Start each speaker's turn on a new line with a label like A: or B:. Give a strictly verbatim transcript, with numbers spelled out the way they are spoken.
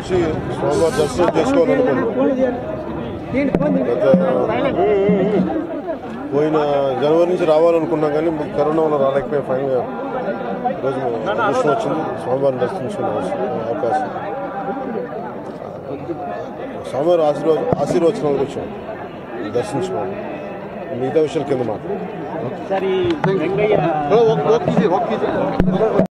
A: నుంచి స్వామివారి దర్శనం చేసుకోవాలనుకున్నాం. గత పోయిన జనవరి నుంచి రావాలనుకున్నాం కానీ కరోనా వల్ల రాలేకపోయి ఫైనల్గా ఈరోజు అదృష్టం వచ్చింది. స్వామివారిని దర్శించుకునే అవకాశం, స్వామివారి ఆశీర్వాద ఆశీర్వచనాలకు వచ్చాం దర్శించుకోవాలి. మిగతా విషయాలు కింద మాట.